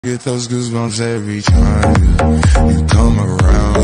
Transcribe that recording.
Get those goosebumps every time you come around.